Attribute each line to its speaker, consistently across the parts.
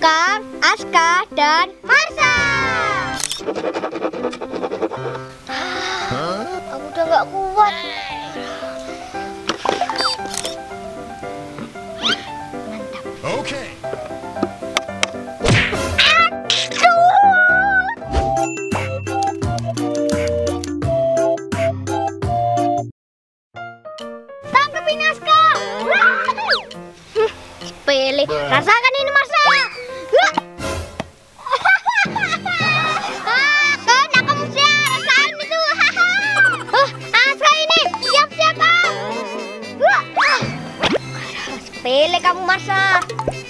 Speaker 1: Tukang, Aska, dan Marsha. Aku udah gak kuat.
Speaker 2: Oke.
Speaker 1: Tangkepin Aska. Sepele. Rasakan ini Marsha. Sepele kamu Marsha.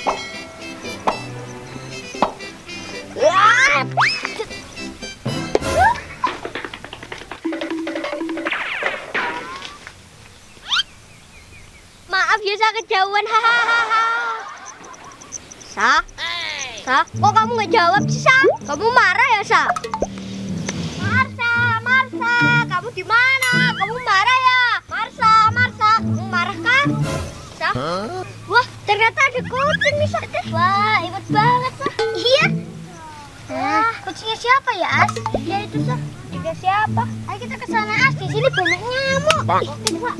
Speaker 1: Maaf ya Sa, kejauhan. Hahaha. Sa? Sa? Kok kamu nggak jawab sih Sa? Kamu marah ya Sa? Marsha, Marsha, kamu di mana? Kamu marah ya? Marsha, Marsha, kamu marah kan? Sa? Wah, ternyata ada kucing nih Sa. Wah, hebat banget Sa. Iya. Wah, kucingnya siapa ya As? Iya itu Sa. Juga siapa? Ayo kita ke sana As. Di sini banyak nyamuk. Oke, Pak.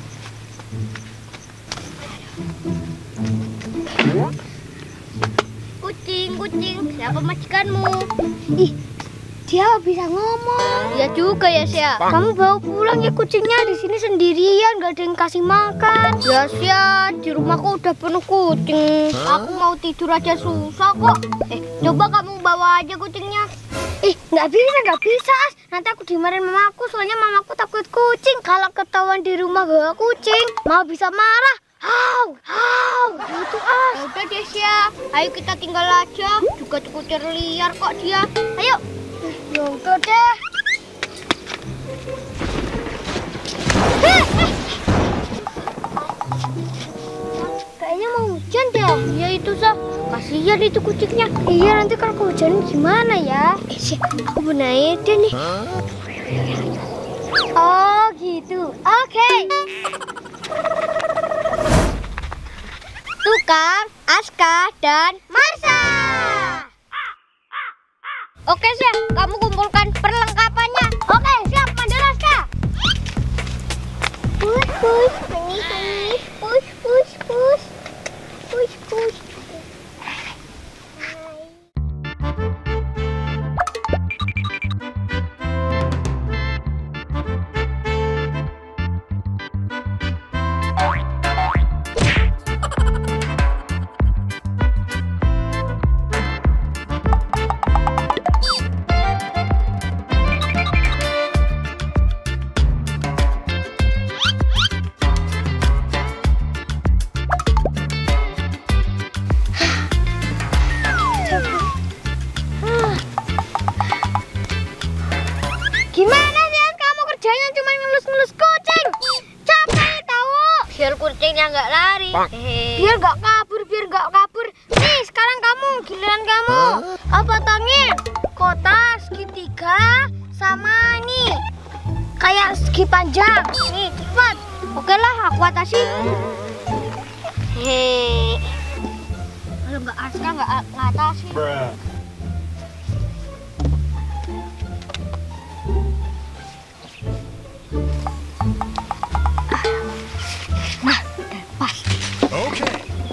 Speaker 1: Kucing, kucing, siapa majikanmu? Ih, dia bisa ngomong. Iya juga ya Sia. Kamu bawa pulang ya kucingnya, di sini sendirian, gak ada yang kasih makan. Ya Sia, di rumahku udah penuh kucing. Aku mau tidur aja susah kok. Coba kamu bawa aja kucingnya. Nggak bisa As. Nanti aku dimarahin mamaku, soalnya mamaku takut kucing. Kalau ketahuan di rumah bawa kucing, mau bisa marah. Gitu As. Ya udah deh Sia, ayo kita tinggal aja. Juga kucing liar kok dia. Ayo. Ya udah deh. Kayaknya mau hujan deh. Iya itu Sa. Kasihan itu kucingnya. Iya, nanti kalau kehujanan gimana ya? Sia, aku benahin dia nih. Oh gitu. Oke. Tukang, Aska, dan Marsha. Oke Sia, kamu kumpulkan perlengkapannya. Oke, siap Mandor Aska. Push. Gimana sih kamu kerjanya cuma ngelus-ngelus kucing? Capek tahu. Biar kucingnya nggak lari. Biar nggak kabur. Nih sekarang kamu, giliran kamu. Apa tangin? Kotak segitiga sama ini kayak segi panjang. Nih cepat. Oke lah, aku atasi. Kalau nggak Aska nggak atasi.
Speaker 2: Oke.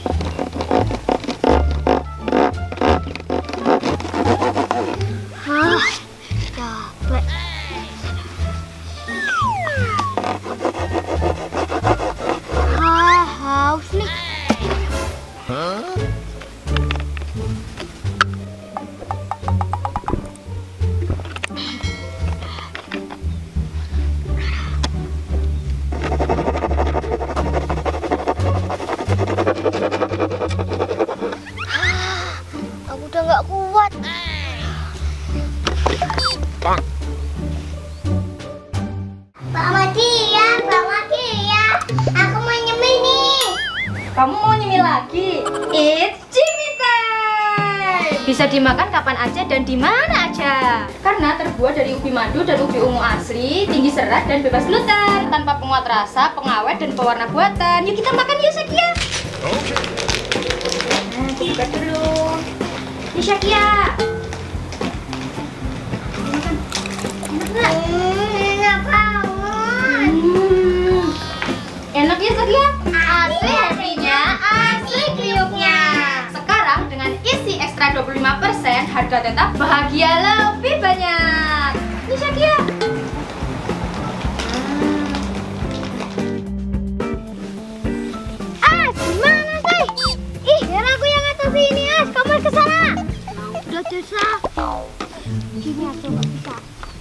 Speaker 1: Capek. Haus nih. Aku udah nggak kuat. Bang Mati ya. Aku mau nyemil nih.
Speaker 3: Kamu mau nyemil lagi? It's Jimmy time. Bisa dimakan kapan aja dan di mana aja. Karena terbuat dari ubi madu dan ubi ungu asli, tinggi serat dan bebas gluten, tanpa penguat rasa, pengawet dan pewarna buatan. Yuk kita makan yuk Sekia.
Speaker 2: Oke.
Speaker 3: Nah, buka dulu. mantap, bahagia lebih banyak. Ini Syakia.
Speaker 1: Gimana sih? Ih, biar aku yang atas ini, kamu ke sana. Udah dosa. Gini aja nggak bisa.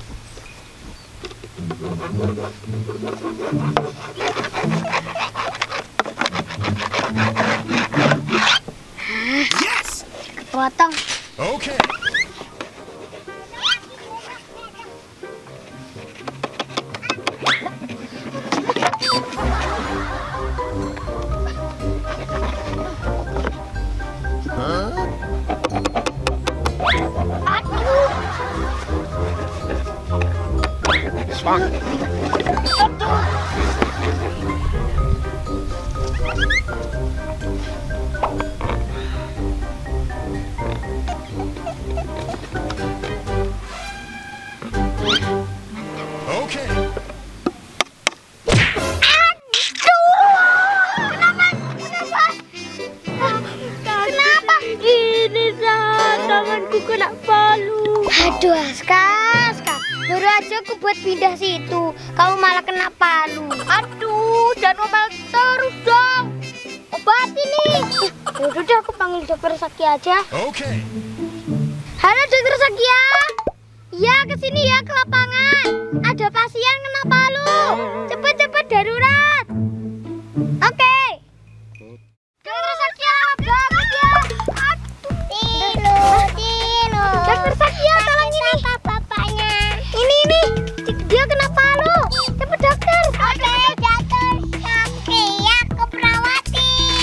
Speaker 2: Yes.
Speaker 1: Potong.
Speaker 2: Okay. Okay.
Speaker 1: Kenapa? Ini tanganku kena palu. Aduh, Aska. Baru aja aku buat pindah situ, kamu malah kena palu. Aduh, jangan ngomel terus dong. Obatin nih. Yaudah deh, aku panggil dokter Syakia aja.
Speaker 2: Okay.
Speaker 1: Halo dokter Syakia. Ya, kesini ya ke lapangan. Ada pasien kena palu. Cepet-cepet darurat. Oke. Dokter Syakia, bagus ya. Aduh. Tino. Dokter Syakia, tolong ini. Bapaknya. Ini. Dia kena palu. Cepet dokter. Oke, dokter Syakia ke perawatin.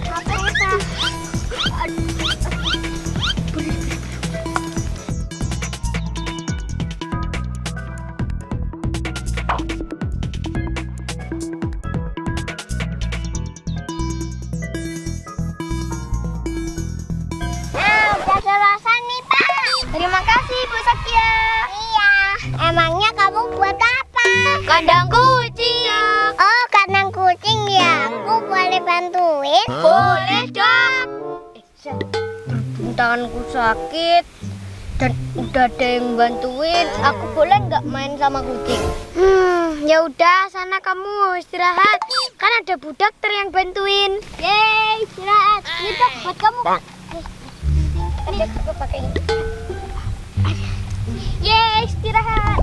Speaker 1: Udah selesai nih, Pak. Terima kasih, Bu Syakia. Iya. Emangnya kamu buat apa? Kandang kucing. Oh, kandang kucing ya. Aku boleh bantuin? Boleh, Dok. Tanganku sakit dan udah ada yang bantuin. Aku boleh nggak main sama kucing? Ya udah, sana kamu istirahat. Kan ada Bu dokter yang bantuin. Yeay, istirahat. Ini Dok, buat kamu. Ada aku pakai ini. Yeay, istirahat.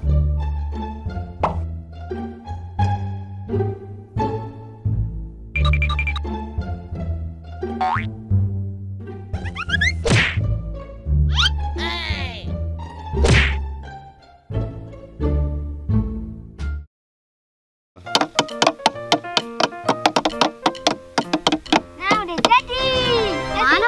Speaker 1: Nah, udah jadi. Mana?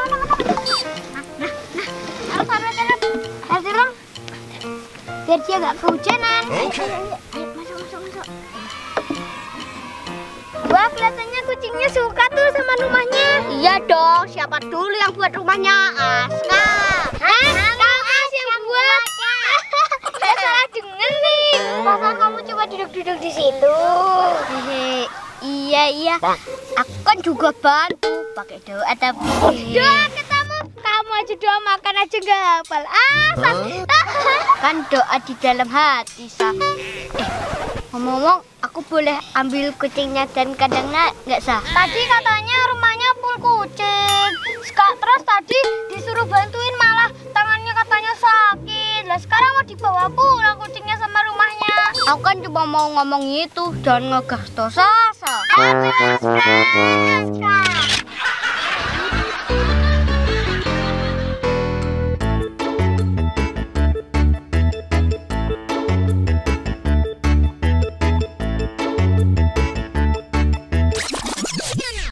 Speaker 1: Taruh. Biar dia gak kehujanan.
Speaker 2: Oke.
Speaker 1: Ayo, masuk. Wah, kelihatannya kucingnya suka tuh sama rumahnya. Iya dong, siapa dulu yang buat rumahnya? Aska. Hah? Kamu yang buat? Saya salah denger nih. Masa kamu cuma duduk-duduk di situ? Iya. Aku kan juga bantu pakai doa tapi. Doa ketemu. Kamu aja doa makan aja nggak hafal. Kan doa di dalam hati, Sa. Ngomong-ngomong, aku boleh ambil kucingnya dan kandangnya nggak, Sa? Tadi katanya rumahnya full kucing. Terus tadi disuruh bantuin malah tangannya katanya sakit. Lah sekarang mau dibawa pulang kucingnya sama rumahnya. Aku kan cuma mau ngomong itu, jangan ngegas dosa, Sa. Aska.